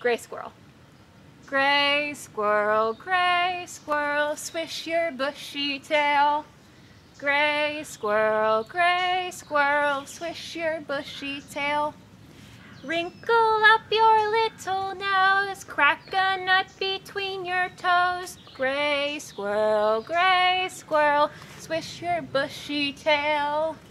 Gray squirrel. Gray squirrel, swish your bushy tail. Gray squirrel, swish your bushy tail. Wrinkle up your little nose, crack a nut between your toes. Gray squirrel, swish your bushy tail.